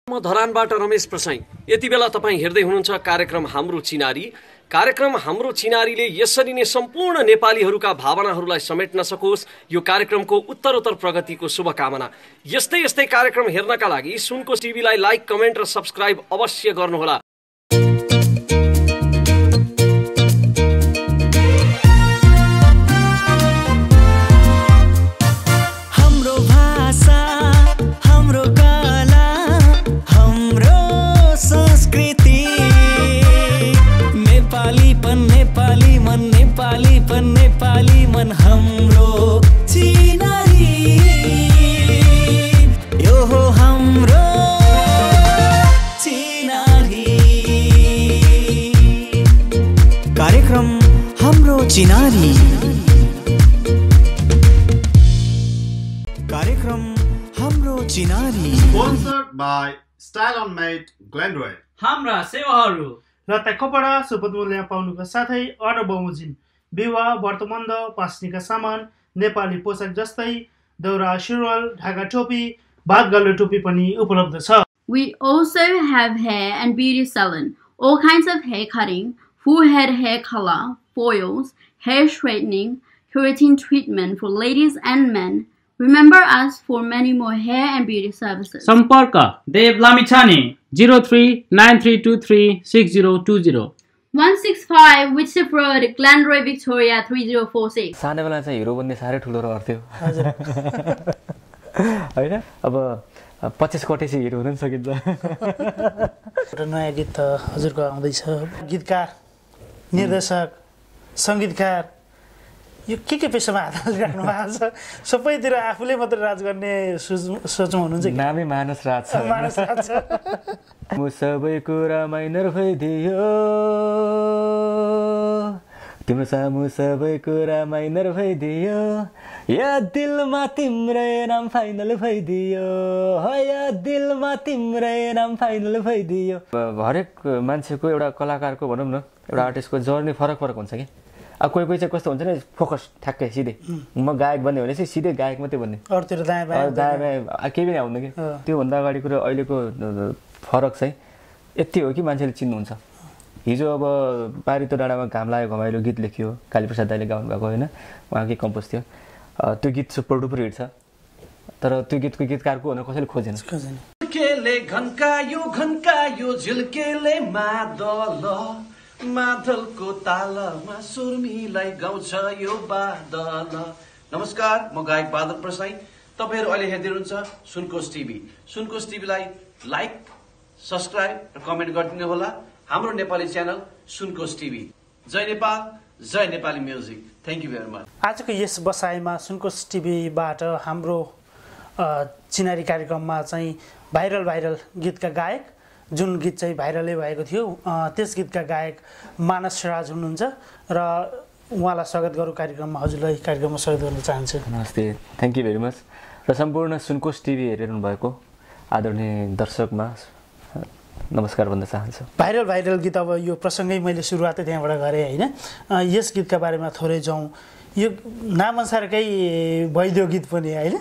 म धरानबाट रमेश प्रसाई। यति बेला तपाईं हेर्दै हुनुहुन्छ कार्यक्रम हाम्रो चिनारी। कार्यक्रम हाम्रो चिनारीले यसरी नै सम्पूर्ण नेपालीहरूका भावनाहरूलाई समेट्न सकोस्, यो कार्यक्रमको उत्तरोत्तर प्रगतिको शुभकामना। यस्तै यस्तै कार्यक्रम हेर्नका लागि सुनकोश टिभीलाई लाइक, कमेन्ट र सब्स्क्राइब अवश्य गर्नुहोला। नेपाली मन हाम्रो चिनारी, यो हो हाम्रो चिनारी। कार्यक्रम हाम्रो चिनारी, कार्यक्रम हाम्रो चिनारी। Sponsored by Style on Made Glenroy। हाम्रा सेवाहरू लत्ता कपडा सुपथ मूल्य पाउनुका साथै अर्डर बमोजिम विवाह व्रतबन्ध पास्नीका सामान, नेपाली पोसाक जस्तै दौरा सुरुवाल, ढाका टोपी, बात गल्लो टोपी पनि उपलब्ध छ। We also have hair and beauty salon, all kinds of hair cutting, full head hair color, foils, hair straightening, keratin treatment for ladies and men. Remember us for many more hair and beauty services. सम्पर्क देव Lamichhane 0393236020 165 Whitship Road, Glenroy, Victoria 3046. सानो बेला चाहिँ hero बन्ने साह्रै ठुलो रहर थियो हैन। अब 25 कोटेसी हिरो हुन सकिन्छ। एउटा नयाँ गीत हजुरको आउँदैछ। गीतकार, निर्देशक, सङ्गीतकार, यो के पेसामा हात हालिराख्नु भएको छ? सबैतिर आफूले मात्र राज गर्ने सोचमा हुनुहुन्छ कि? नामै मानस राज छ। मानस राज छ। म सबै कुरा माइनर भइदियो, तिम्रो सामु सबै कुरा माइनर भइदियो, या दिलमा तिम्रै नाम फाइनल भइदियो, या दिलमा तिम्रै नाम फाइनल भइदियो। हरेक मान्छेको एउटा कलाकारको भनौँ न एउटा आर्टिस्टको जर्नी फरक फरक हुन्छ कि। अब कोही कोही चाहिँ कस्तो हुन्छ नि, फोकस ठ्याक्कै सिधै म गायक बन्ने भने चाहिँ सिधै गायक मात्रै बन्ने, अरूतिर दायाँ बायाँ केही पनि आउँदैन कि। त्योभन्दा अगाडिको र अहिलेको फरक चाहिँ यति हो कि मान्छेले चिन्नुहुन्छ। हिजो अब पारितो डाँडामा घाम लाग्यो घमाइलो गीत लेखियो, कालीप्रसाद दाइले गाउनु भएको होइन, उहाँकै कम्पोज थियो। त्यो गीत सुपर डुपर हिट छ, तर त्यो गीतको गीतकारको भनेर कसैले खोजेन। झिल्केले घन्कायो झिल्केले मादल, मादलको तालमा सुर्मीलाई गाउँछ यो बादल। नमस्कार, म गायक बादल प्रसाई। तपाईहरु अहिले हेर्दै हुनुहुन्छ सुनकोश टिभी। सुनकोश टिभीलाई लाइक, सब्स्क्राइब र कमेन्ट गरिदिनु होला। हाम्रो नेपाली च्यानल सुनकोश टिभी। जय नेपाल, जय Nepali music. Thank you very much. आजको यस बसाइमा सुनकोश टिभीबाट हाम्रो चिनारी कार्यक्रममा चाहिँ भाइरल गीतका गायक, जुन गीत चाहिँ भाइरलै भएको थियो, त्यस गीतका गायक मानस राज हुनुहुन्छ र उहाँलाई स्वागत गरौँ कार्यक्रममा। हजुरलाई कार्यक्रममा स्वागत गर्न चाहन्छु। नमस्ते, थ्याङ्क यू भेरी मच। र सम्पूर्ण सुनकोश टिभी हेरिरहनु भएको आदरणीय दर्शकमा नमस्कार भन्न चाहन्छु। भाइरल गीत, अब यो प्रसङ्गै मैले सुरुवातै त्यहाँबाट गरेँ होइन। यस गीतका बारेमा थोरै जाउँ। यो नामअनुसारकै भैदियो गीत पनि होइन,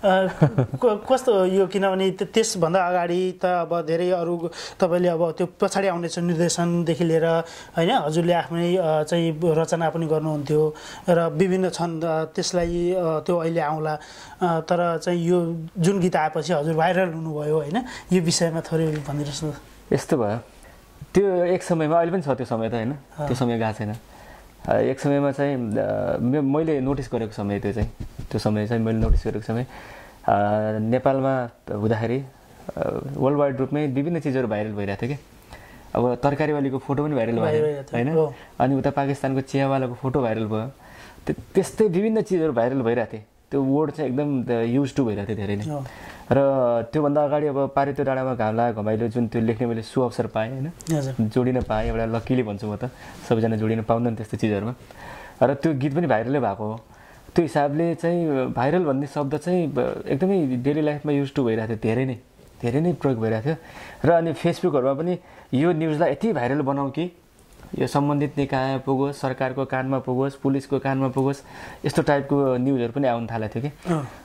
कस्तो यो, किनभने त्यसभन्दा अगाडि त अब धेरै अरू तपाईँले अब त्यो पछाडि आउनेछ निर्देशनदेखि लिएर होइन, हजुरले आफ्नै चाहिँ रचना पनि गर्नुहुन्थ्यो र विभिन्न छन्, त्यसलाई त्यो अहिले आउँला। तर चाहिँ यो जुन गीत आएपछि हजुर भाइरल हुनुभयो होइन, यो विषयमा थोरै भनिदिनुहोस् न। यस्तो भयो, त्यो एक समयमा, अहिले पनि छ त्यो समय त होइन, त्यो समय गएको छैन। एक समयमा चाहिँ मैले नोटिस गरेको समय, त्यो समय चाहिँ मैले नोटिस गरेको समय नेपालमा हुँदाखेरि वर्ल्ड वाइड रूपमै विभिन्न चिजहरू भाइरल भइरहेको थियो कि। अब तरकारीवालीको फोटो पनि भाइरल भयो होइन, अनि उता पाकिस्तानको चियावालाको फोटो भाइरल भयो। त्यस्तै विभिन्न चिजहरू भाइरल भइरहेको थियो। त्यो वर्ड चाहिँ एकदम युज टु भइरहेको थियो धेरै नै। र त्योभन्दा अगाडि अब पारितो डाँडामा घाम लाग्यो घमाइलो, जुन त्यो लेख्ने मैले सुअवसर पाएँ होइन, जोडिन पाएँ। एउटा लक्कीले भन्छु म त, सबैजना जोडिन पाउँदैन त्यस्तो चिजहरूमा। र त्यो गीत पनि भाइरलै भएको हो। त्यो हिसाबले चाहिँ भाइरल भन्ने शब्द चाहिँ एकदमै डेली लाइफमा युज टु भइरहेको थियो, धेरै नै प्रयोग भइरहेको थियो। र अनि फेसबुकहरूमा पनि यो न्युजलाई यति भाइरल बनाऊ कि यो सम्बन्धित निकाय पुगोस्, सरकारको कानमा पुगोस्, पुलिसको कानमा पुगोस्, यस्तो टाइपको न्युजहरू पनि आउन थालेको थियो कि।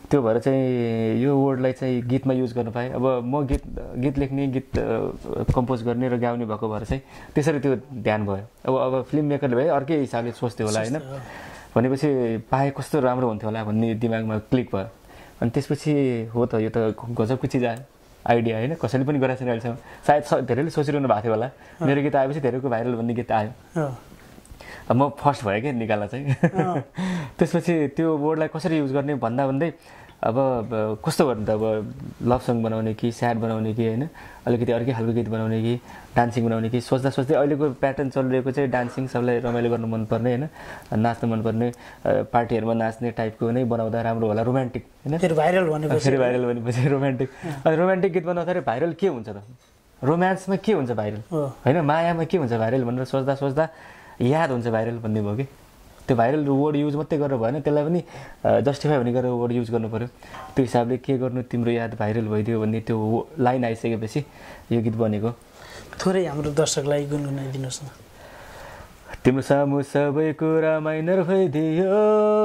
त्यो भएर चाहिँ यो वर्डलाई चाहिँ गीतमा युज गर्न पाएँ। अब म गीत लेख्ने गीत कम्पोज गर्ने र गाउने भएको भएर चाहिँ त्यसरी त्यो ध्यान भयो। अब फिल्म मेकरले भए अर्कै हिसाबले सोच्थ्यो होला होइन, भनेपछि पाए कस्तो राम्रो हुन्थ्यो होला भन्ने दिमागमा क्लिक भयो। अनि त्यसपछि हो त यो त गजबको चिज आयो आइडिया होइन, कसैले पनि गरेको छैन अहिलेसम्म। सायद धेरैले सोचिरहनु भएको थियो होला, मेरो गीत आएपछि धेरैको भाइरल भन्ने गीत आयो। म फर्स्ट भयो क्या निकाल्न चाहिँ। त्यसपछि त्यो वर्डलाई कसरी युज गर्ने भन्दै अब कस्तो गर्नु त, अब लभ सङ बनाउने कि स्याड बनाउने कि होइन, अलिकति अर्कै खालको गीत बनाउने कि डान्सिङ बनाउने कि सोच्दा अहिलेको प्याटर्न चलिरहेको चाहिँ डान्सिङ, सबलाई रमाइलो गर्नु मनपर्ने होइन, नाच्नु मनपर्ने, पार्टीहरूमा नाच्ने टाइपको नै बनाउँदा राम्रो होला, रोमान्टिक होइन। फेरि भाइरल भनेपछि रोमान्टिक। अनि रोमान्टिक गीत बनाउँदाखेरि भाइरल के हुन्छ त, रोमान्समा के हुन्छ भाइरल होइन, मायामा के हुन्छ भाइरल भनेर सोच्दा याद हुन्छ भाइरल भन्ने भयो कि। त्यो भाइरल वर्ड युज मात्रै गरेर भएन, त्यसलाई पनि जस्टिफाई हुने गरेर वर्ड युज गर्नु पऱ्यो। त्यो हिसाबले के गर्नु तिम्रो याद भाइरल भइदियो भन्ने त्यो लाइन आइसकेपछि यो गीत बनेको। थोरै हाम्रो दर्शकलाई गुनगुनाइदिनुहोस् न। तिम्रो सामु सबै कुरा माइनर भइदियो,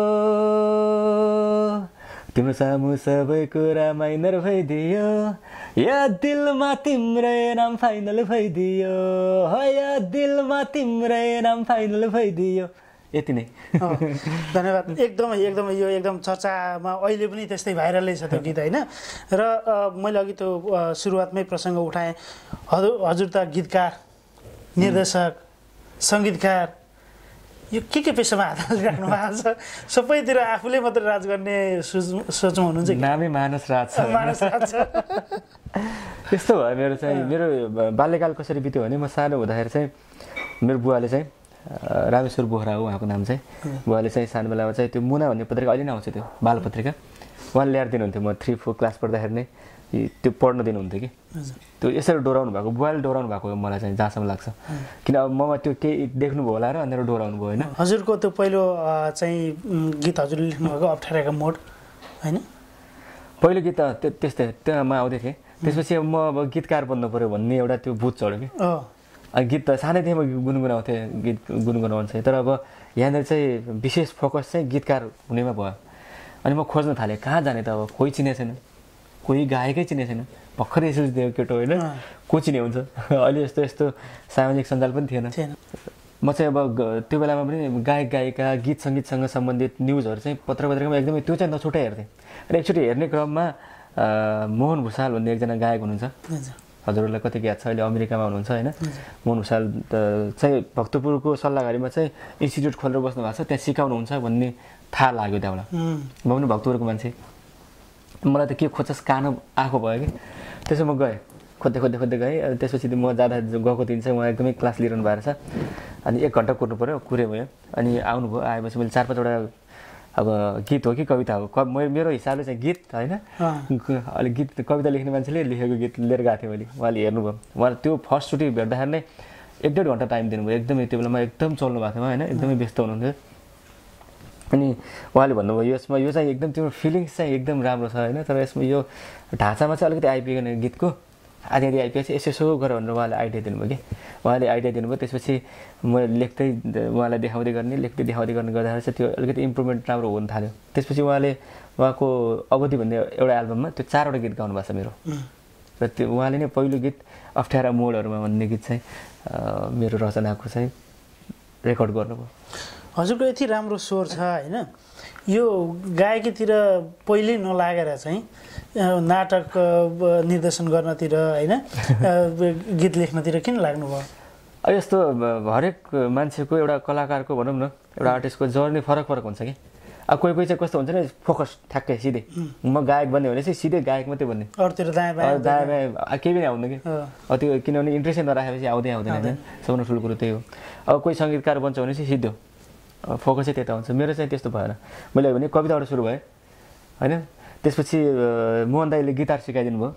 तिम्रो सामु सबै कुरा माइनर भइदियो, या दिलमा तिम्रै नाम फाइनल भइदियो, या दिलमा तिम्रै नाम फाइनल भइदियो। यति नै। धन्यवाद। एकदमै यो एकदम चर्चामा अहिले पनि त्यस्तै भाइरलै छ त्यो गीत होइन। र मैले अघि त्यो सुरुवातमै प्रसङ्ग उठाएँ, हजुर त गीतकार, निर्देशक, सङ्गीतकार, यो के पेसामा हात हालिराख्नु भएको छ, सबैतिर आफूले मात्र राज गर्ने सोचमा हुनुहुन्छ। नामै मानस राज छ। त्यस्तो भयो मेरो चाहिँ। मेरो बाल्यकाल कसरी बित्यो भने, म सानो हुँदाखेरि चाहिँ मेरो बुवाले चाहिँ रामेश्वर बोहरा हो उहाँको नाम चाहिँ, बुवाले चाहिँ सानो बेलामा चाहिँ त्यो मुना भन्ने पत्रिका अहिले नै आउँछ त्यो बाल पत्रिका, उहाँले ल्याएर दिनुहुन्थ्यो। म 3-4 क्लास पढ्दाखेरि नै त्यो पढ्न दिनुहुन्थ्यो कि। त्यो यसरी डोराउनु भएको, बुवाले डोराउनु भएको मलाई चाहिँ जहाँसम्म लाग्छ, किन अब ममा त्यो केही देख्नुभयो होला र अनि डोराउनु भयो होइन। हजुरको त्यो पहिलो चाहिँ गीत हजुरले लेख्नुभएको अप्ठ्याराका मोड होइन, पहिलो गीत त त्यस्तै त्यहाँमा आउँदै थिएँ। त्यसपछि म अब गीतकार बन्नु पऱ्यो भन्ने एउटा त्यो बुझ चढ्यो कि। गीत त सानैदेखि म गुनगुनाउँथेँ, गीत गुनगुनाउनु चाहिँ, तर अब यहाँनिर चाहिँ विशेष फोकस चाहिँ गीतकार हुनेमा भयो। अनि म खोज्न थालेँ कहाँ जाने त, अब कोही चिने छैन, कोही गायकै चिने छैन, भर्खरै एसएलसी दिएको केटो होइन, को चिने हुन्छ। अहिले यस्तो सामाजिक सञ्जाल पनि थिएन। म चाहिँ अब त्यो बेलामा पनि गायक गायिका गीत सङ्गीतसँग सम्बन्धित न्युजहरू चाहिँ पत्रिकामा एकदमै त्यो चाहिँ नछुट्टै हेर्थेँ। र एकचोटि हेर्ने क्रममा मोहन भुषाल भन्ने एकजना गायक हुनुहुन्छ, हजुरहरूलाई कति याद छ, अहिले अमेरिकामा हुनुहुन्छ होइन। मोहन भुषाल चाहिँ भक्तपुरको सल्लाहघारीमा चाहिँ इन्स्टिट्युट खोलेर बस्नु भएको छ, त्यहाँ सिकाउनुहुन्छ भन्ने थाहा लाग्यो त्यहाँबाट। म पनि भक्तपुरको मान्छे, मलाई त के खोज्छस् कानो आएको भयो कि। त्यसो म गएँ, खोज्दै गएँ। त्यसपछि म गएको दिन चाहिँ उहाँ एकदमै क्लास लिइरहनु भएको छ। अनि 1 घन्टा कुर्नु पऱ्यो, कुरेँ भयो। अनि आउनुभयो, आएपछि मैले 4-5वटा अब गीत हो कि कविता हो, मेरो हिसाबले चाहिँ गीत होइन, अलिक गीत कविता लेख्ने मान्छेले लेखेको गीत लिएर गएको थिएँ मैले। उहाँले हेर्नुभयो, उहाँले त्यो फर्स्टचोटि भेट्दाखेरि नै 1-1.5 घन्टा टाइम दिनुभयो। एकदमै त्यो बेलामा एकदम चल्नु भएको थियो होइन, एकदमै व्यस्त हुनुहुन्थ्यो। अनि उहाँले भन्नुभयो यसमा यो चाहिँ एकदम तिम्रो फिलिङ्स चाहिँ एकदम राम्रो छ होइन, तर यसमा यो ढाँचामा चाहिँ अलिकति आइपुगेन गीतको, आधी आइपुगेपछि यसो गर भनेर उहाँले आइडिया दिनुभयो कि। उहाँले आइडिया दिनुभयो, त्यसपछि म लेख्दै उहाँलाई देखाउँदै गर्ने गर्दाखेरि चाहिँ त्यो अलिकति इम्प्रुभमेन्ट राम्रो हुन थाल्यो। त्यसपछि उहाँको अवधि भन्ने एउटा एल्बममा त्यो 4वटा गीत गाउनु भएको छ मेरो। र त्यो उहाँले नै पहिलो गीत अप्ठ्यारा मोडहरूमा भन्ने गीत चाहिँ मेरो रचनाको चाहिँ रेकर्ड गर्नुभयो। हजुरको यति राम्रो स्वर छ होइन, यो गायकीतिर पहिल्यै नलागेर चाहिँ नाटक निर्देशन गर्नतिर होइन, गीत लेख्नतिर किन लाग्नुभयो? यस्तो हरेक मान्छेको एउटा कलाकारको भनौँ न एउटा आर्टिस्टको जर्नी फरक हुन्छ कि। अब कोही चाहिँ कस्तो हुन्छ नि, फोकस ठ्याक्कै सिधै म गायक बन्ने भने चाहिँ सिधै गायक मात्रै बन्ने, अरूतिर दायाँ बायाँ केही पनि आउँदैन कि। त्यो किनभने इन्ट्रेस्टै नराखेपछि आउँदैन होइन, सबभन्दा ठुलो कुरो त्यही हो। अब कोही सङ्गीतकार बन्छ भने चाहिँ सिधो फोकसै त्यता हुन्छ। मेरो चाहिँ त्यस्तो भएन। मैले भने कविताबाट सुरु भएँ होइन, त्यसपछि मोहन दाईले गिटार सिकाइदिनु भयो।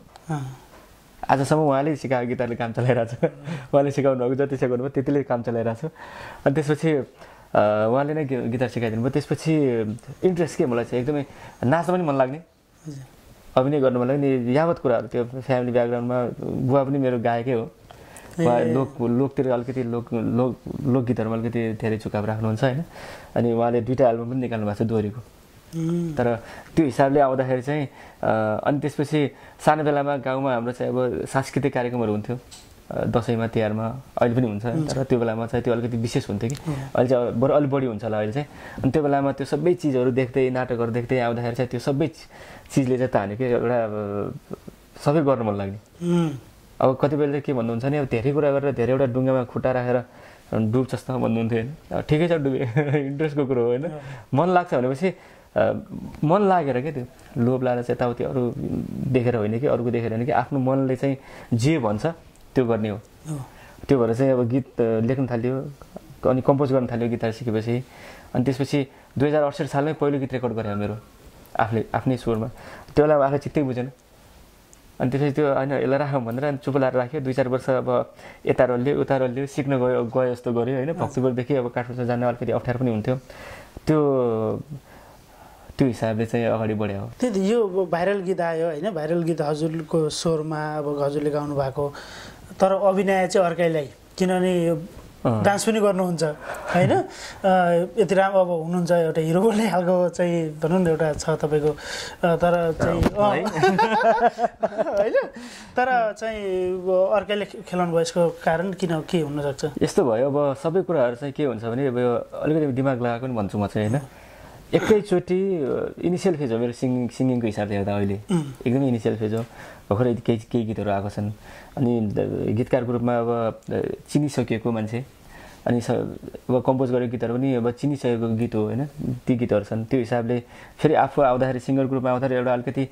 आजसम्म उहाँले सिकाएको गिटारले काम चलाइरहेको छ, उहाँले सिकाउनु भएको जति सिकाउनु भयो त्यतिले काम चलाइरहेको छु। अनि त्यसपछि उहाँले नै गिटार सिकाइदिनु भयो। त्यसपछि इन्ट्रेस्ट के मलाई चाहिँ एकदमै नाच्न पनि मन लाग्ने, अभिनय गर्नु मन लाग्ने, यावत कुराहरू त्यो फ्यामिली ब्याकग्राउन्डमा। बुवा पनि मेरो गायकै हो, उहाँ लोकतिर अलिकति लोकगीतहरूमा अलिकति धेरै झुकाव राख्नुहुन्छ होइन। अनि उहाँले 2टा एल्बम पनि निकाल्नु भएको छ दोहोरीको, तर त्यो हिसाबले आउँदाखेरि चाहिँ अनि त्यसपछि सानो बेलामा गाउँमा हाम्रो चाहिँ अब सांस्कृतिक कार्यक्रमहरू हुन्थ्यो दसैँमा तिहारमा अहिले पनि हुन्छ तर त्यो बेलामा चाहिँ त्यो अलिकति विशेष हुन्थ्यो कि अहिले चाहिँ बरु अलिक बढी हुन्छ होला अहिले चाहिँ अनि त्यो बेलामा त्यो सबै चिजहरू देख्दै नाटकहरू देख्दै आउँदाखेरि चाहिँ त्यो सबै चिजले चाहिँ तान्यो कि एउटा सबै गर्नु मन लाग्ने अब कतिपयले के भन्नुहुन्छ नि अब धेरै कुरा गरेर धेरैवटा डुङ्गामा खुट्टा राखेर डुब्छ जस्तो भन्नुहुन्थ्यो होइन ठिकै छ डुबे इन्ट्रेस्टको कुरो हो होइन मन लाग्छ भनेपछि मन लागेर क्या त्यो लोभ लागेर चाहिँ यताउति अरू देखेर होइन कि अरूको देखेर होइन कि आफ्नो मनले चाहिँ जे भन्छ त्यो गर्ने हो त्यो भएर चाहिँ अब गीत लेख्न थाल्यो अनि कम्पोज गर्न थाल्यो गिटार सिकेपछि अनि त्यसपछि 2068 सालमै पहिलो गीत रेकर्ड गरेँ मेरो आफ्नै स्वरमा त्यो बेला आफूलाई चित्तै बुझेन अनि त्यसपछि त्यो होइन यसलाई राखौँ भनेर अनि चुप लाएर राख्यो 2-4 वर्ष अब यता रल्यो उता रल्यो सिक्न गयो जस्तो गऱ्यो होइन भक्तपुरदेखि अब काठमाडौँ जान अलिकति अप्ठ्यारो पनि हुन्थ्यो त्यो हिसाबले चाहिँ अगाडि बढ्यो हो त्यही यो भाइरल गीत आयो होइन भाइरल गीत हजुरको स्वरमा अब हजुरले गाउनु भएको तर अभिनय चाहिँ अर्कैलाई किनभने डान्स पनि गर्नुहुन्छ होइन यति राम्रो अब हुनुहुन्छ एउटा हिरो बोल्ने खालको चाहिँ भनौँ न एउटा छ तपाईँको तर चाहिँ होइन तर चाहिँ अर्कैले खेलाउनु भयो यसको कारण किन के हुनसक्छ यस्तो भयो अब सबै कुराहरू चाहिँ के हुन्छ भने अब अलिकति दिमाग लगाएको पनि भन्छु म चाहिँ होइन एकैचोटि इनिसियल फेज हो मेरो सिङ्गिङको हिसाबले हेर्दा अहिले एकदमै इनिसियल फेज हो भर्खरै केही गीतहरू आएको छन् अनि गीतकारको रूपमा अब चिनिसकेको मान्छे अनि अब कम्पोज गरेको गीतहरू पनि अब चिनिसकेको गीत हो होइन ती गीतहरू छन् त्यो हिसाबले फेरि आफू आउँदाखेरि सिङ्गरको रूपमा आउँदाखेरि एउटा अलिकति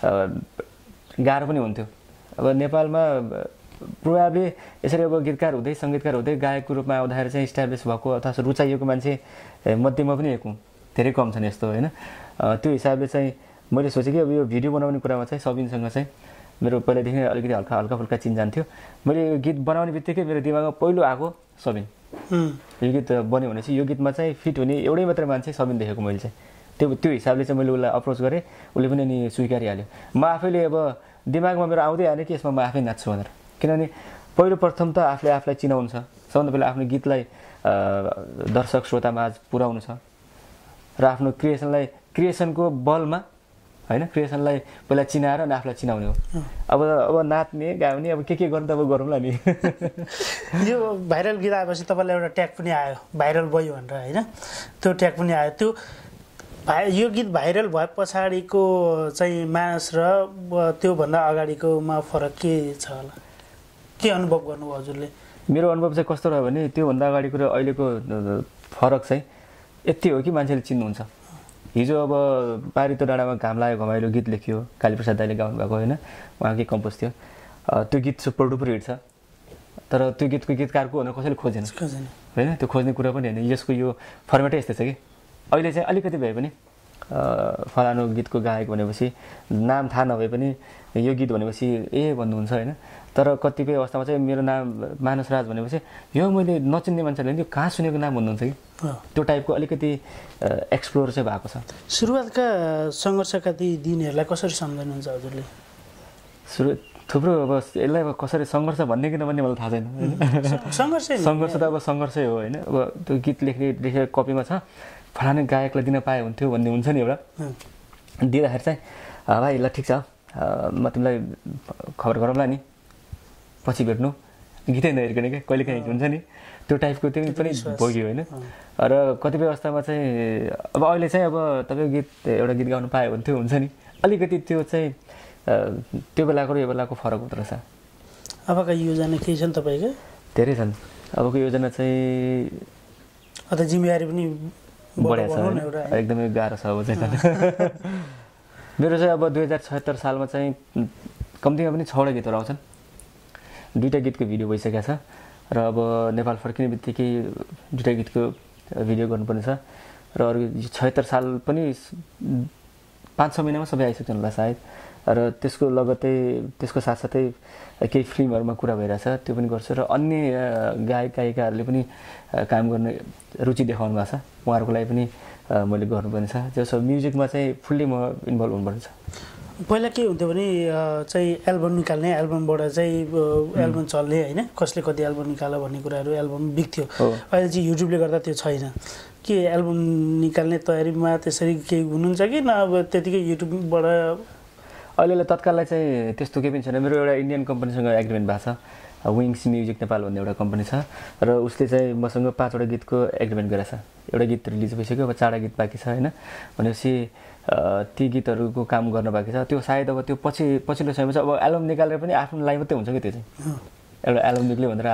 गाह्रो पनि हुन्थ्यो अब नेपालमा प्रोभाब्ली यसरी अब गीतकार हुँदै सङ्गीतकार हुँदै गायकको रूपमा आउँदाखेरि चाहिँ इस्टाब्लिस भएको अथवा रुचाइएको मान्छे मध्येमा पनि एक हुँ धेरै कम छन् यस्तो होइन त्यो हिसाबले चाहिँ मैले सोचेँ कि अब यो भिडियो बनाउने कुरामा चाहिँ सबिनसँग चाहिँ मेरो पहिल्यैदेखि नै अलिकति हल्का फुल्का चिन्जान थियो मैले यो गीत बनाउने बित्तिकै मेरो दिमागमा पहिलो आएको सबिन यो गीत बन्यो भने चाहिँ यो गीतमा चाहिँ फिट हुने एउटै मात्रै मान्छे सबिन देखेको मैले चाहिँ त्यो हिसाबले चाहिँ मैले उसलाई अप्रोच गरेँ उसले पनि अनि स्वीकारिहाल्यो म आफैले अब दिमागमा मेरो आउँदै आएन कि यसमा म आफै नाच्छु भनेर किनभने पहिलो प्रथम त आफूलाई चिनाउनु छ सबभन्दा पहिला आफ्नो गीतलाई दर्शक श्रोतामा पुर्याउनु छ र आफ्नो क्रिएसनको बलमा होइन क्रिएसनलाई पहिला चिनाएर अनि आफूलाई चिनाउने हो अब नाच्ने गाउने अब के गर्नु त अब गरौँला नि यो भाइरल गीत आएपछि तपाईँलाई एउटा ट्याग पनि आयो भाइरल भयो भनेर होइन त्यो ट्याग पनि आयो त्यो यो गीत भाइरल भए पछाडिको चाहिँ मानस र त्योभन्दा अगाडिकोमा फरक के छ होला के अनुभव गर्नुभयो हजुरले मेरो अनुभव चाहिँ कस्तो रह्यो भने त्योभन्दा अगाडिको र अहिलेको फरक चाहिँ यति हो कि मान्छेले चिन्नुहुन्छ हिजो अब पारितो डाँडामा घाम लाग्यो घमाइलो गीत लेख्यो कालीप्रसाद दाइले गाउनु भएको होइन उहाँकै कम्पोज थियो त्यो गीत सुपर डुपर हिट छ तर त्यो गीतको गीतकारको भनेर कसैले खोजेन होइन त्यो खोज्ने कुरा पनि होइन यसको यो फर्मेटै यस्तै छ कि अहिले चाहिँ अलिकति भए पनि फलानु गीतको गायक भनेपछि नाम थाहा नभए पनि यो गीत भनेपछि भन्नुहुन्छ होइन तर कतिपय अवस्थामा चाहिँ मेरो नाम मानस राज भनेपछि यो मैले नचिन्ने मान्छेले यो कहाँ सुनेको नाम भन्नुहुन्छ कि त्यो टाइपको अलिकति एक्सप्लोर चाहिँ भएको छ सुरुवातका सङ्घर्षका ती दिनहरूलाई कसरी सम्झनुहुन्छ हजुरले थुप्रो अब यसलाई अब कसरी सङ्घर्ष भन्ने कि नभन्ने मलाई थाहा छैन सङ्घर्ष त अब सङ्घर्षै हो होइन अब त्यो गीत लेखेको कपीमा छ फलाने गायकलाई दिन पाए हुन्थ्यो भन्ने हुन्छ नि एउटा दिँदाखेरि चाहिँ भाइ ल ठिक छ म तिमीलाई खबर गरौँला नि पछि भेट्नु गीतै नहेरिकन क्या कहिले काहीँ हुन्छ नि त्यो टाइपको त्यो पनि भोग्यो होइन र कतिपय अवस्थामा चाहिँ अब अहिले चाहिँ अब तपाईँको गीत एउटा गीत गाउनु पाए हुन्थ्यो हुन्छ नि अलिकति त्यो चाहिँ त्यो बेलाको र यो बेलाको फरक हुँदो रहेछ अबका योजना केही छन् तपाईँको धेरै छन् अबको योजना चाहिँ अथवा जिम्मेवारी पनि बढेको छ एकदमै गाह्रो छ अब चाहिँ मेरो चाहिँ अब 2076 सालमा चाहिँ कम्तीमा पनि 6वटा गीतहरू आउँछन् 2टा गीतको भिडियो भइसकेको छ र अब नेपाल फर्किने बित्तिकै 2टा गीतको भिडियो गर्नुपर्ने छ र अरू 76 साल पनि 5-6 महिनामा सबै आइसक्छन् होला सायद र त्यसको लगत्तै त्यसको साथसाथै केही फिल्महरूमा कुरा भइरहेछ त्यो पनि गर्छु र अन्य गायक गायिकाहरूले पनि काम गर्ने रुचि देखाउनु भएको छ उहाँहरूको लागि पनि मैले गर्नुपर्ने छ जसो म्युजिकमा चाहिँ फुल्ली म इन्भल्भ हुनुपर्ने छ पहिला के हुन्थ्यो भने चाहिँ एल्बम निकाल्ने एल्बमबाट चाहिँ एल्बम चल्ने होइन कसले कति एल्बम निकाल्यो भन्ने कुराहरू एल्बम बिक्थ्यो अहिले चाहिँ युट्युबले गर्दा त्यो छैन के एल्बम निकाल्ने तयारीमा त्यसरी केही हुनुहुन्छ कि न अब त्यतिकै युट्युबबाट अहिले तत्काललाई चाहिँ त्यस्तो केही पनि छैन मेरो एउटा इन्डियन कम्पनीसँग एग्रिमेन्ट भएको छ विङ्स म्युजिक नेपाल भन्ने एउटा कम्पनी छ र उसले चाहिँ मसँग 5 वटा गीतको एग्रिमेन्ट गरेछ एउटा गीत रिलिज भइसक्यो अब 4 गीत बाँकी छ होइन भनेपछि ती गीतहरूको काम गर्न बाँकी छ त्यो सायद अब त्यो पछिल्लो समयमा चाहिँ अब एल्बम निकालेर पनि आफ्नो लागि मात्रै हुन्छ कि त्यो चाहिँ एउटा एल्बम निक्ल्यो भनेर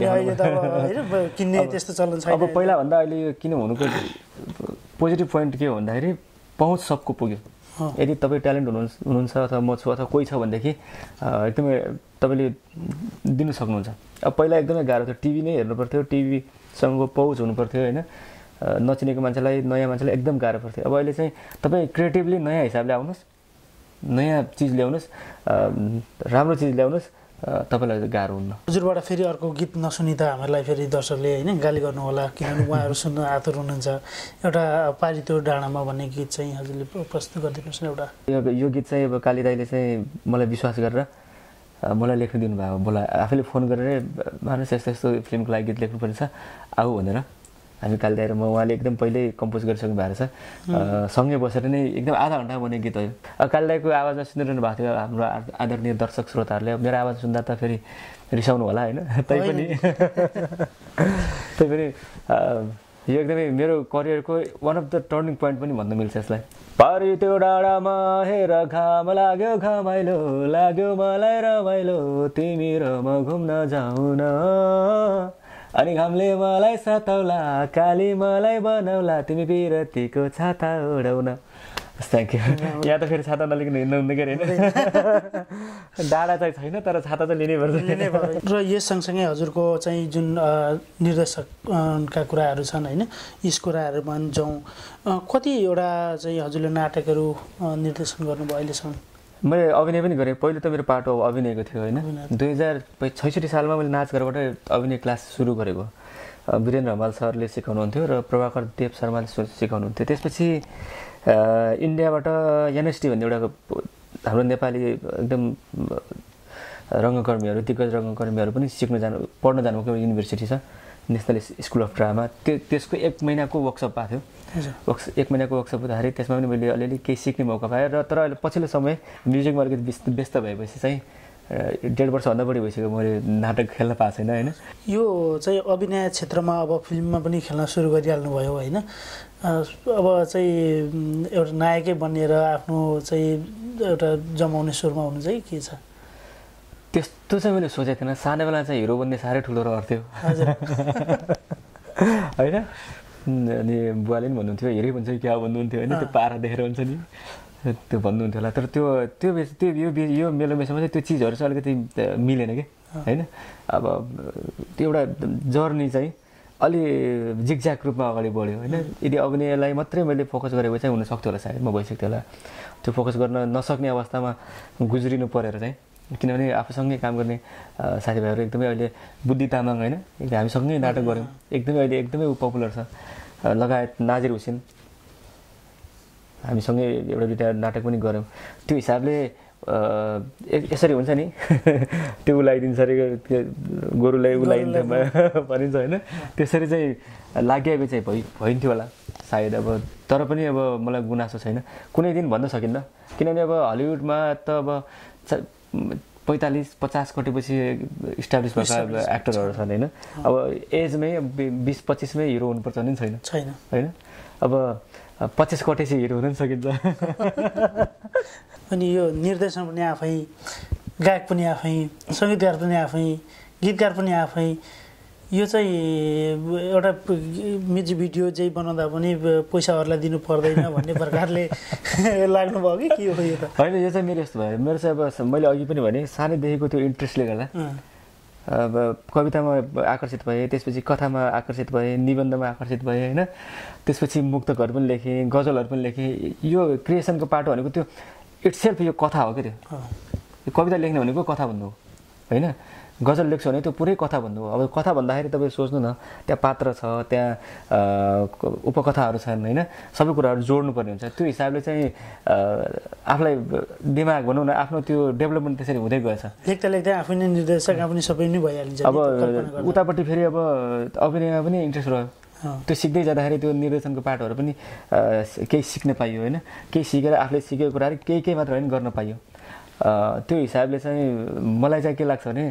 अब पहिला भन्दा अहिले किन हुनुको पोजिटिभ पोइन्ट के हो भन्दाखेरि पहुँच सबको पुग्यो यदि तपाईँ ट्यालेन्ट हुनुहुन्छ अथवा म छु अथवा कोही छ भनेदेखि एकदमै तपाईँले दिनु सक्नुहुन्छ अब पहिला एकदमै गाह्रो थियो टिभी नै हेर्नु पर्थ्यो टिभीसँगको पहुँच हुनु पर्थ्यो होइन नचिनेको मान्छेलाई नयाँ मान्छेलाई एकदम गाह्रो पर्थ्यो अब अहिले चाहिँ तपाईँ क्रिएटिभली नयाँ हिसाबले आउनुहोस् नयाँ चिज ल्याउनुहोस् राम्रो चिज ल्याउनुहोस् तपाईँलाई गाह्रो हुन्न हजुरबाट फेरि अर्को गीत नसुनि त हामीहरूलाई फेरि दर्शकले होइन गाली गर्नु होला किनभने उहाँहरू सुन्न आतुर हुनुहुन्छ एउटा पारितो डाँडामा भन्ने गीत चाहिँ हजुरले प्रस्तुत गरिदिनुहोस् न एउटा यो गीत चाहिँ अब काली दाइले चाहिँ मलाई विश्वास गरेर मलाई लेख्न दिनुभयो मलाई आफैले फोन गरेर मानुस यस्तो यस्तो फिल्मको लागि गीत लेख्नुपर्ने छ आऊ भनेर हामी काली दाइ र म उहाँले एकदम पहिल्यै कम्पोज गरिसक्नु भएको छ सँगै बसेर नै एकदम आधा घन्टा बने गीत हो काली दाइको आवाजमा सुनिरहनु भएको थियो हाम्रो आदरणीय दर्शक श्रोताहरूले मेरो आवाज सुन्दा त फेरि रिसाउनु होला होइन तैपनि यो एकदमै मेरो करियरको one of the turning point पनि भन्न मिल्छ यसलाई पारि त्यो डाँडामा हेर घाम लाग्यो घमाइलो लाग्यो मलाई रमाइलो तिमी र म घुम्न जाउँ न अनि घामले मलाई सताउला काली मलाई बनाउला तिमी बिरतीको छाता उडाउन थ्याङ्क यू यहाँ त फेरि छाता नलिकन हिँड्नु हुँदैन के अरे डाँडा चाहिँ छैन तर छाता चाहिँ लिनै पर्छ र यस सँगसँगै हजुरको चाहिँ जुन निर्देशकका कुराहरू छन् होइन यस कुराहरूमा जाउँ कतिवटा चाहिँ हजुरले नाटकहरू निर्देशन गर्नुभयो अहिलेसम्म मैले अभिनय पनि गरेँ पहिलो त मेरो पाटो अभिनयको थियो होइन 2066 सालमा मैले नाच घरबाट अभिनय क्लास सुरु गरेको वीरेन्द्र हमाल सरले सिकाउनुहुन्थ्यो र प्रभाकर देव शर्माले सिकाउनुहुन्थ्यो त्यसपछि इन्डियाबाट एनएसटी भन्ने एउटा हाम्रो नेपाली एकदम रङ्गकर्मीहरू दिग्गज रङ्गकर्मीहरू पनि पढ्न जानुभएको युनिभर्सिटी छ नेसनल स्कुल अफ ड्रामा त्यसको 1 महिनाको वर्कसप पाएको थियो 1 महिनाको वर्कसप हुँदाखेरि त्यसमा पनि मैले अलिअलि केही सिक्ने मौका पाएँ र तर अहिले पछिल्लो समय म्युजिकमा अलिकति व्यस्त भएपछि चाहिँ 1.5 वर्षभन्दा बढी भइसक्यो मैले नाटक खेल्न पाएको छैन होइन यो चाहिँ अभिनय क्षेत्रमा अब फिल्ममा पनि खेल्न सुरु गरिहाल्नु भयो होइन अब चाहिँ एउटा नायकै बनिएर आफ्नो चाहिँ एउटा जमाउने सुरुमा हुनु चाहिँ के छ त्यस्तो चाहिँ मैले सोचेको थिएन सानो बेला चाहिँ हिरो बन्ने साह्रै ठुलो रहर थियो होइन अनि बुवाले पनि भन्नुहुन्थ्यो हेरै भन्छ क्या भन्नुहुन्थ्यो होइन त्यो पारा देखेर हुन्छ नि त्यो भन्नुहुन्थ्यो होला तर यो मेरो मेसमा चाहिँ त्यो चिजहरू चाहिँ अलिकति मिलेन कि होइन अब त्यो एउटा जर्नी चाहिँ अलि जिगज्याग रूपमा अगाडि बढ्यो होइन यदि अभिनयलाई मात्रै मैले फोकस गरेको चाहिँ हुनसक्थ्यो होला सायद म भइसक्थ्यो होला त्यो फोकस गर्न नसक्ने अवस्थामा गुज्रिनु परेर चाहिँ किनभने आफूसँगै काम गर्ने साथीभाइहरू एकदमै अहिले बुद्धि तामाङ होइन एकदम हामीसँगै नाटक गऱ्यौँ एकदमै अहिले एकदमै पपुलर छ लगायत नाजिर हुसेन हामीसँगै एउटा दुईवटा नाटक पनि गऱ्यौँ त्यो हिसाबले यसरी हुन्छ नि त्यो उलाइदिन्छ अरे गोरुलाई उलाइदिन्छ भनिन्छ होइन त्यसरी चाहिँ लागिएको चाहिँ भइन्थ्यो होला सायद अब तर पनि अब मलाई गुनासो छैन कुनै दिन भन्न सकिन्न किनभने अब हलिउडमा त अब 45-50 कटेपछि इस्टाब्लिस भएको एक्टरहरू छन् होइन अब एजमै 20-25 मै हिरो हुनुपर्छ नि छैन होइन अब 25 कटेपछि हिरो हुन सकिन्छ अनि यो निर्देशन पनि आफै गायक पनि आफै सङ्गीतकार पनि आफै गीतकार पनि आफै यो चाहिँ एउटा म्युजिक भिडियो चाहिँ बनाउँदा पनि पैसाहरूलाई दिनु पर्दैन भन्ने प्रकारले लाग्नुभयो कि के हो यो त होइन यो चाहिँ मेरो यस्तो भयो मेरो चाहिँ अब मैले अघि पनि भने सानैदेखिको त्यो इन्ट्रेस्टले गर्दा अब कवितामा आकर्षित भएँ त्यसपछि कथामा आकर्षित भएँ निबन्धमा आकर्षित भएँ होइन त्यसपछि मुक्तकहरू पनि लेखेँ गजलहरू पनि लेखेँ यो क्रिएसनको पाटो भनेको त्यो इट्सेल्फ यो कथा हो क्या त्यो कविता लेख्ने भनेको कथा भन्नु हो होइन गजल लेख्छु भने त्यो पुरै कथा भन्नु हो। अब कथा भन्दाखेरि तपाईँ सोच्नु न, त्यहाँ पात्र छ, त्यहाँ उपकथाहरू छन् होइन, सबै कुराहरू जोड्नुपर्ने हुन्छ। त्यो हिसाबले चाहिँ आफूलाई दिमाग भनौँ न, आफ्नो त्यो डेभलपमेन्ट त्यसरी हुँदै गएछ। लेख्दा लेख्दै आफै नै निर्देशक आफै सबै नै भइहालिन्छ। अब उतापट्टि फेरि अब अभिनयमा पनि इन्ट्रेस्ट रह्यो। त्यो सिक्दै जाँदाखेरि त्यो निर्देशनको पाठहरू पनि केही सिक्न पाइयो होइन, केही सिकेर आफूले सिकेको कुराहरू केही मात्र होइन गर्न पाइयो। त्यो हिसाबले चाहिँ मलाई चाहिँ के लाग्छ भने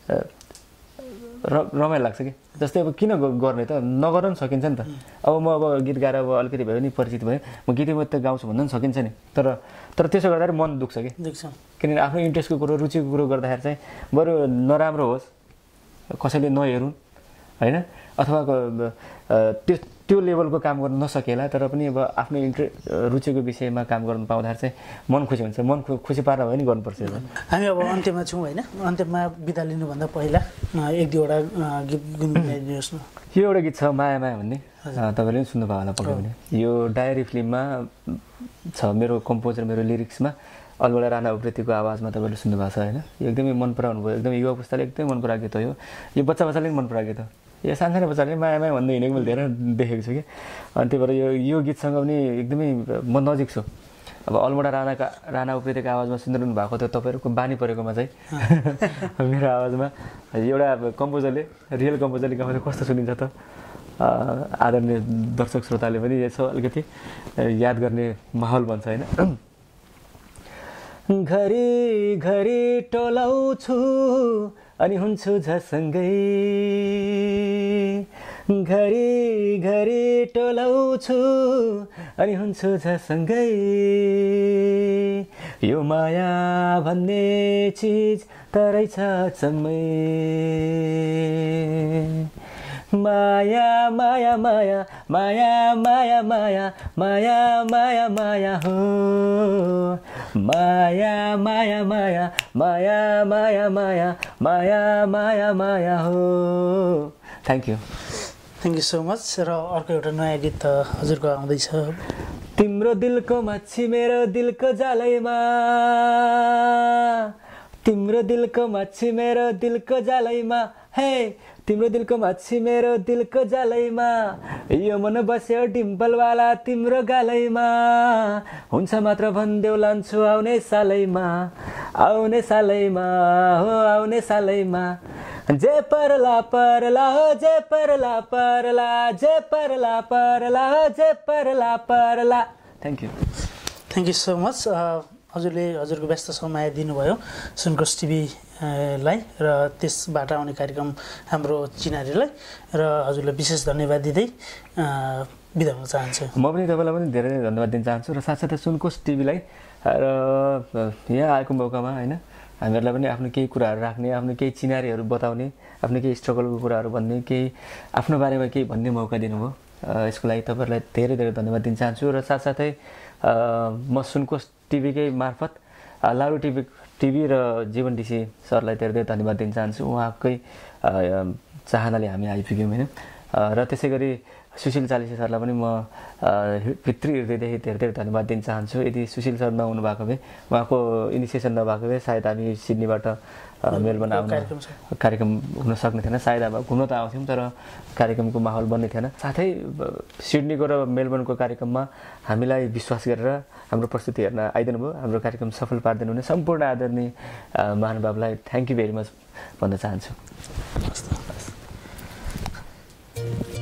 रमाइलो लाग्छ कि। जस्तै अब किन गर्ने त, नगर पनि सकिन्छ नि त। अब म गीत गाएर अब अलिकति भए पनि परिचित भएँ, म गीतै मात्रै गाउँछु भन्दा पनि सकिन्छ नि। तर त्यसो गर्दाखेरि मन दुख्छ कि, किनभने आफ्नो इन्ट्रेस्टको कुरो, रुचिको कुरो गर्दाखेरि चाहिँ बरु नराम्रो होस्, कसैले नहेरुन् होइन, अथवा त्यो लेभलको काम गर्न नसकेला, तर पनि अब आफ्नो रुचिको विषयमा काम गर्नु पाउँदाखेरि चाहिँ मन खुसी हुन्छ। मन खुसी पारेर भयो नि गर्नुपर्छ। हामी अब अन्त्यमा छौँ होइन, अन्त्यमा बिदा लिनुभन्दा पहिला एक दुईवटा गीत गुनगुनाइदिनुहोस् न। यो एउटा गीत छ माया माया भन्ने, तपाईँले पनि सुन्नुभयो होला पक्कै पनि। यो डायरी फिल्ममा छ, मेरो कम्पोजर, मेरो लिरिक्समा अलबेला राणा उप्रेतीको आवाजमा तपाईँले सुन्नुभएको छ होइन। यो एकदमै मन पराउनु भयो, एकदमै युवा पुस्ताले एकदमै मन पराएको गीत हो यो बच्चाले पनि मन पराएको गीत हो। यो सानसानो बच्चाले माया माया भन्दै हिँडेको मैले धेरै देखेको छु कि। अनि त्यही भएर यो गीतसँग पनि एकदमै म नजिक छु। अब अलबेला राणा उप्रेतीको आवाजमा सुनिरहनु भएको थियो तपाईँहरूको बानी परेकोमा चाहिँ मेरो आवाजमा एउटा कम्पोजरले, रियल कम्पोजरले गाउँदा कस्तो सुनिन्छ त। आदरणीय दर्शक श्रोताले पनि यसो अलिकति याद गर्ने माहौल बन्छ होइन। घरि घरि टोलाउँछु अनि हुन्छु झसँगै, घरि घरि टोलाउँछु अनि हुन्छु झसँगै, यो माया भन्ने चिज तरै छ अचम्मै, माया माया माया माया माया माया माया माया माया हो, माया माया माया माया माया माया माया माया माया हो। Thank you so much. र अर्को एउटा नयाँ गीत हजुरको आउँदैछ। तिम्रो दिलको माछी मेरो दिलको जालैमा, तिम्रो दिलको माछी मेरो दिलको जालैमा, हे तिम्रो दिलको माछी मेरो दिलको जालैमा, यो मन बस्यो डिम्पलवाला तिम्रो गालैमा, हुन्छ मात्र भनिदेऊ लान्छु आउने सालैमा, आउने सालैमा हो आउने सालैमा, जे परला परला हो जे परला परला, जे परला परला हो जे परला परला। Thank you so much. हजुरले हजुरको व्यस्त समय दिनुभयो सुनकोश टिभीलाई र त्यसबाट आउने कार्यक्रम हाम्रो चिनारीलाई, र हजुरलाई विशेष धन्यवाद दिँदै बिदा हुन चाहन्छु। म पनि तपाईँलाई पनि धेरै धन्यवाद दिन चाहन्छु र साथसाथै सुनकोश टिभीलाई र यहाँ आएको मौकामा होइन हामीहरूलाई पनि आफ्नो केही कुराहरू राख्ने, आफ्नो केही चिनारीहरू बताउने, आफ्नो केही स्ट्रगलको कुराहरू भन्ने, केही आफ्नो बारेमा केही भन्ने मौका दिनुभयो। यसको लागि तपाईँहरूलाई धेरै धेरै धन्यवाद दिन चाहन्छु र साथसाथै म सुनकोश टिभीकै मार्फत लाडु टिभी र जीवन डीसी सरलाई धेरै धेरै धन्यवाद दिन चाहन्छु। उहाँकै चाहनाले हामी आइपुग्यौँ होइन। र त्यसै गरी सुशील चालिसे सरलाई पनि म भित्री हृदयदेखि धेरै धेरै धन्यवाद दिन चाहन्छु। यदि सुशील सर नहुनु भएको भए, उहाँको इनिसिएसन नभएको भए सायद हामी सिडनीबाट मेलबर्न आउने कार्यक्रम हुन सक्ने थिएन। सायद अब घुम्न त आउँथ्यौँ तर कार्यक्रमको माहौल बन्ने थिएन। साथै सिडनीको र मेलबर्नको कार्यक्रममा हामीलाई विश्वास गरेर हाम्रो प्रस्तुति हेर्न आइदिनु भयो, हाम्रो कार्यक्रम सफल पारिदिनु हुने सम्पूर्ण आदरणीय महानुभावलाई थ्याङ्क यू भेरी मच भन्न चाहन्छु।